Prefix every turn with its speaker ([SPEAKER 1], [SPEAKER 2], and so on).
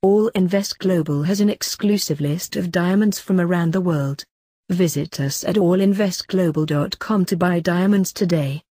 [SPEAKER 1] All Invest Global has an exclusive list of diamonds from around the world. Visit us at allinvestglobal.com to buy diamonds today.